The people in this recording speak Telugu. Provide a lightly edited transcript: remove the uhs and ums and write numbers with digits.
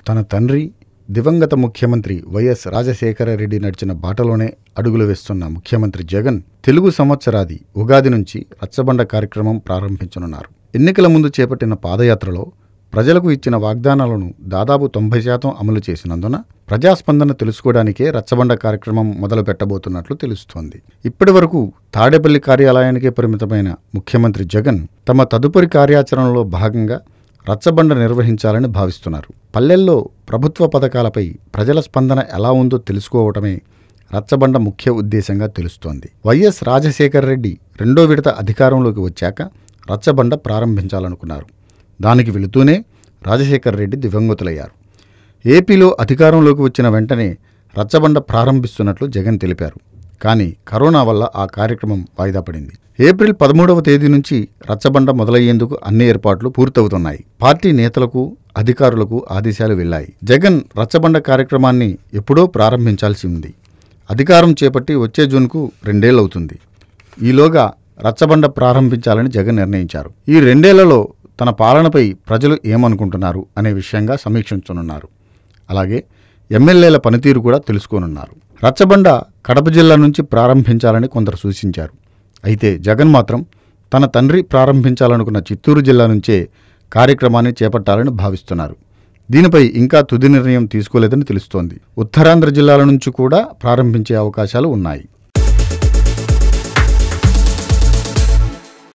తన తండ్రి దివంగత ముఖ్యమంత్రి వైఎస్ రాజశేఖర రెడ్డి నడిచిన బాటలోనే అడుగులు వేస్తున్న ముఖ్యమంత్రి జగన్ తెలుగు సంవత్సరాది ఉగాది నుంచి రచ్చబండ కార్యక్రమం ప్రారంభించనున్నారు. ఎన్నికల ముందు చేపట్టిన పాదయాత్రలో ప్రజలకు ఇచ్చిన వాగ్దానాలను దాదాపు 90% అమలు చేసినందున ప్రజాస్పందన తెలుసుకోవడానికే రచ్చబండ కార్యక్రమం మొదలు పెట్టబోతున్నట్లు తెలుస్తోంది. ఇప్పటి వరకు తాడేపల్లి కార్యాలయానికే పరిమితమైన ముఖ్యమంత్రి జగన్ తమ తదుపరి కార్యాచరణలో భాగంగా రచ్చబండ నిర్వహించాలని భావిస్తున్నారు. పల్లెల్లో ప్రభుత్వ పథకాలపై ప్రజల స్పందన ఎలా ఉందో తెలుసుకోవటమే రచ్చబండ ముఖ్య ఉద్దేశంగా తెలుస్తోంది. వైఎస్ రాజశేఖర రెడ్డి రెండో విడత అధికారంలోకి వచ్చాక రచ్చబండ ప్రారంభించాలనుకున్నారు. దానికి వెళుతూనే రాజశేఖర రెడ్డి దివంగతులయ్యారు. ఏపీలో అధికారంలోకి వచ్చిన వెంటనే రచ్చబండ ప్రారంభిస్తున్నట్లు జగన్ తెలిపారు. కానీ కరోనా వల్ల ఆ కార్యక్రమం వాయిదా పడింది. ఏప్రిల్ 13వ తేదీ నుంచి రచ్చబండ మొదలయ్యేందుకు అన్ని ఏర్పాట్లు పూర్తవుతున్నాయి. పార్టీ నేతలకు అధికారులకు ఆదేశాలు వెళ్లాయి. జగన్ రచ్చబండ కార్యక్రమాన్ని ఎప్పుడో ప్రారంభించాల్సి ఉంది. అధికారం చేపట్టి వచ్చే జూన్కు 2 ఏళ్లవుతుంది. ఈలోగా రచ్చబండ ప్రారంభించాలని జగన్ నిర్ణయించారు. ఈ 2 ఏళ్లలో తన పాలనపై ప్రజలు ఏమనుకుంటున్నారు అనే విషయంగా సమీక్షించనున్నారు. అలాగే ఎమ్మెల్యేల పనితీరు కూడా తెలుసుకోనున్నారు. రచ్చబండ కడప జిల్లా నుంచి ప్రారంభించాలని కొందరు సూచించారు. అయితే జగన్ మాత్రం తన తండ్రి ప్రారంభించాలనుకున్న చిత్తూరు జిల్లా నుంచే కార్యక్రమాన్ని చేపట్టాలని భావిస్తున్నారు. దీనిపై ఇంకా తుది నిర్ణయం తీసుకోలేదని తెలుస్తోంది. ఉత్తరాంధ్ర జిల్లాల నుంచి కూడా ప్రారంభించే అవకాశాలు ఉన్నాయి.